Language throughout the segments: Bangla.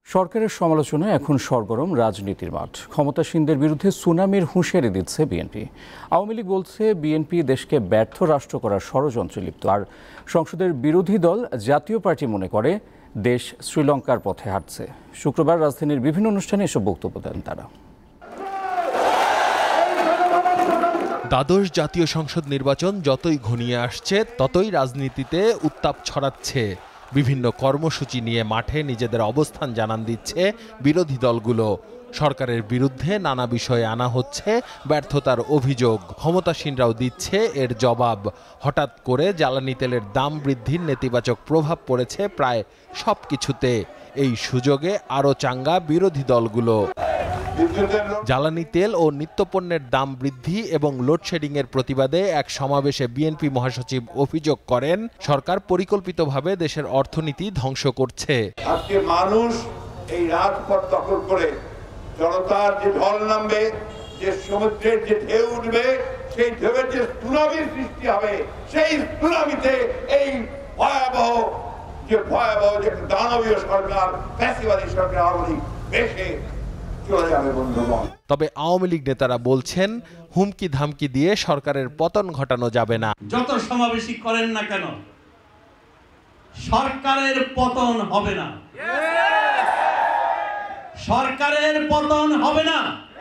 সরকারের সমালোচনায় এখন সরগরম রাজনীতির মাঠ। ক্ষমতাসীনদের বিরুদ্ধে সুনামির হুঁশিয়ারি দিচ্ছে বিএনপি। আওয়ামী লীগ বলছে বিএনপি দেশকে ব্যর্থ রাষ্ট্র করার ষড়যন্ত্রে লিপ্ত, আর সংসদের বিরোধী দল জাতীয় পার্টি মনে করে দেশ শ্রীলঙ্কার পথে হাঁটছে। শুক্রবার রাজধানীর বিভিন্ন অনুষ্ঠানে এসব বক্তব্য দেন তারা। দ্বাদশ জাতীয় সংসদ নির্বাচন যতই ঘনিয়ে আসছে ততই রাজনীতিতে উত্তাপ ছড়াচ্ছে। বিভিন্ন কর্মসূচি নিয়ে মাঠে নিজেদের অবস্থান জানান দিচ্ছে বিরোধী দলগুলো। সরকারের বিরুদ্ধে নানা বিষয়ে আনা হচ্ছে ব্যর্থতার অভিযোগ, ক্ষমতাসীনরাও দিচ্ছে এর জবাব। হঠাৎ করে জ্বালানি তেলের দাম বৃদ্ধির নেতিবাচক প্রভাব পড়েছে প্রায় সব কিছুতে। এই সুযোগে আরও চাঙ্গা বিরোধী দলগুলো। জ্বালানি তেল ও নিত্যপণ্যের দাম বৃদ্ধি এবং লোডশেডিংয়ের প্রতিবাদে এক সমাবেশে বিএনপি মহাসচিব অভিযোগ করেন, সরকার পরিকল্পিতভাবে দেশের অর্থনীতি ধ্বংস করছে। আজকে মানুষ এই রাজপথ দখল করে জনতার যে ঢল নামবে, যে সমুদ্রের যে ঢেউ উঠবে, সেই ঢেউয়ের যে সুনামির সৃষ্টি হবে, সেই সুনামিতে এই ভয়াবহ যে দানবীয় সরকার, ফ্যাসিবাদী সরকার আওয়ামী লীগ ভেসে চলে যাবে বন্ধুগণ। তবে আওয়ামী লীগ নেতারা বলছেন, হুমকি ধামকি দিয়ে সরকারের পতন ঘটানো যাবে না। যত সমাবেশই করেন না কেন, সরকারের পতন হবে না। সরকারের পতন হবে না।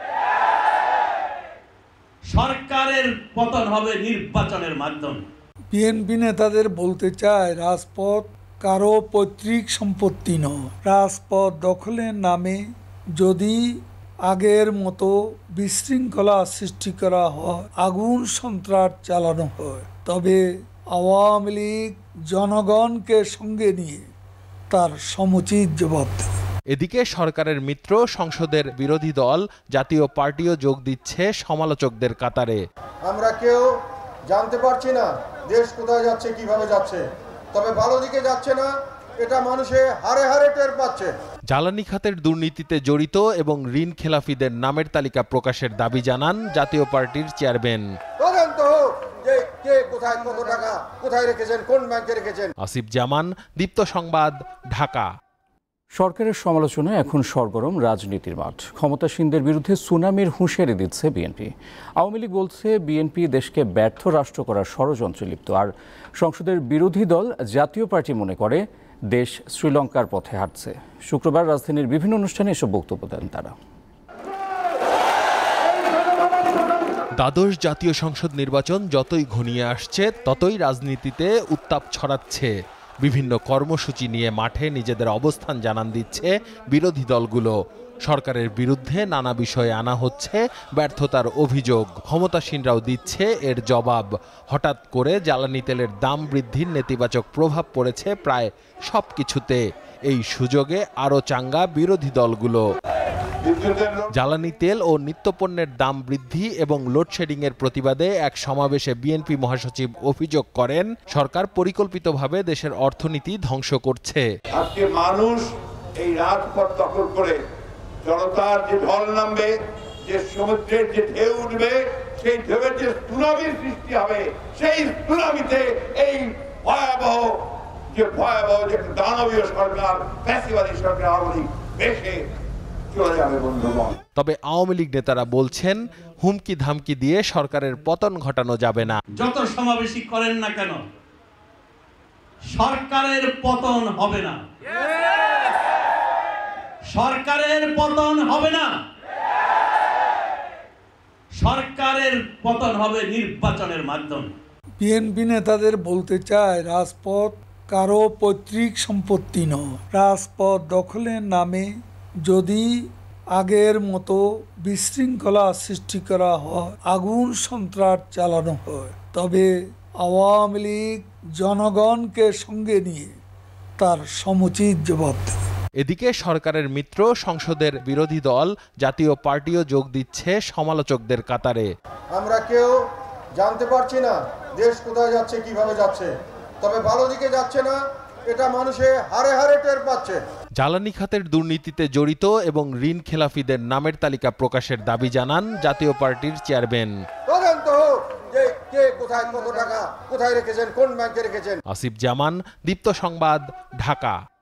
সরকারের পতন হবে নির্বাচনের মাধ্যমে। বিএনপি নেতাদের বলতে চায়, রাজপথ কারো পৈতৃক সম্পত্তি নয়। রাজপথ দখলের নামে যদি আগের মতো বিশৃঙ্খলা সৃষ্টি করা হয়, আগুন সন্ত্রাস চালানো হয়, তবে আওয়ামী লীগ জনগণকে সঙ্গে নিয়ে তার সমুচিত জবাব দেবে। এদিকে সরকারের মিত্র সংসদের বিরোধী দল জাতীয় পার্টিও যোগ দিচ্ছে সমালোচকদের কাতারে। আমরা কেউ জানতে পারছি না দেশ কোথায় যাচ্ছে, কিভাবে যাচ্ছে, তবে ভালো দিকে যাচ্ছে না, এটা মানুষে হারে হারে টের পাচ্ছে। জ্বালানি খাতের দুর্নীতিতে জড়িত এবং ঋণ খেলাফিদের নামের তালিকা প্রকাশের দাবি জানান জাতীয় পার্টির চেয়ারম্যান। তদন্ত হোক যে কে কোথায় কত টাকা কোথায় রেখেছেন, কোন ব্যাংকে রেখেছেন। আসিফ জামান, দীপ্ত সংবাদ, ঢাকা। সরকারের সমালোচনায় এখন সরগরম রাজনীতির মাঠ। ক্ষমতাসীনদের বিরুদ্ধে সুনামির হুঁশিয়ারি দিচ্ছে বিএনপি। আওয়ামী লীগ বলছে বিএনপি দেশকে ব্যর্থ রাষ্ট্র করার ষড়যন্ত্রে লিপ্ত, আর সংসদের বিরোধী দল জাতীয় পার্টি মনে করে দেশ শ্রীলঙ্কার পথে হাঁটছে। শুক্রবার রাজধানীর বিভিন্ন অনুষ্ঠানে এসব বক্তব্য দেন তারা। দ্বাদশ জাতীয় সংসদ নির্বাচন যতই ঘনিয়ে আসছে ততই রাজনীতিতে উত্তাপ ছড়াচ্ছে। বিভিন্ন কর্মসূচি নিয়ে মাঠে নিজেদের অবস্থান জানান দিচ্ছে বিরোধী দলগুলো। সরকারের বিরুদ্ধে নানা বিষয়ে আনা হচ্ছে ব্যর্থতার অভিযোগ, ক্ষমতাসীনরাও দিচ্ছে এর জবাব। হঠাৎ করে জ্বালানি তেলের দাম বৃদ্ধির নেতিবাচক প্রভাব পড়েছে প্রায় সব কিছুতে। এই সুযোগে আরও চাঙ্গা বিরোধী দলগুলো। জ্বালানি তেল ও নিত্যপণ্যের দাম বৃদ্ধি এবং লোডশেডিংয়ের প্রতিবাদে এক সমাবেশে বিএনপি মহাসচিব অভিযোগ করেন, সরকার পরিকল্পিতভাবে দেশের অর্থনীতি ধ্বংস করছে। আজকে মানুষ এই রাজপথ দখল করে জনতার যে ঢল নামবে, যে সমুদ্রের যে ঢেউ উঠবে, সেই ঢেউয়ের যে সুনামির সৃষ্টি হবে, সেই সুনামিতে এই ভয়াবহ যে দানবীয় সরকার, ফ্যাসিবাদী সরকার আওয়ামী লীগ ভেসে চলে যাবে বন্ধুগণ। তবে আওয়ামী লীগ নেতারা বলছেন, হুমকি ধামকি দিয়ে সরকারের পতন ঘটানো যাবে না। যত সমাবেশই করেন না কেন, সরকারের পতন হবে না। সরকারের পতন হবে না। সরকারের পতন হবে নির্বাচনের মাধ্যমে। বিএনপি নেতাদের বলতে চায়, রাজপথ কারো পৈতৃক সম্পত্তি নয়। রাজপথ দখলের নামে যদি আগের মতো বিশৃঙ্খলা সৃষ্টি করা হয়, আগুন সন্ত্রাস চালানো হয়, তবে আওয়ামী লীগ জনগণকে সঙ্গে নিয়ে তার সমুচিত জবাব দেবে। এদিকে সরকারের মিত্র সংসদের বিরোধী দল জাতীয় পার্টিও যোগ দিচ্ছে সমালোচকদের কাতারে। আমরা কেউ জানতে পারছি না দেশ কোথায় যাচ্ছে, কিভাবে যাচ্ছে, তবে ভালো দিকে যাচ্ছে না, এটা মানুষে হারে হারে টের পাচ্ছে। জ্বালানি খাতের দুর্নীতিতে জড়িত এবং ঋণ খেলাফিদের নামের তালিকা প্রকাশের দাবি জানান জাতীয় পার্টির চেয়ারম্যান। তদন্ত হোক যে কে কোথায় কত টাকা কোথায় রেখেছেন, কোন ব্যাংকে রেখেছেন। আসিফ জামান, দীপ্ত সংবাদ, ঢাকা।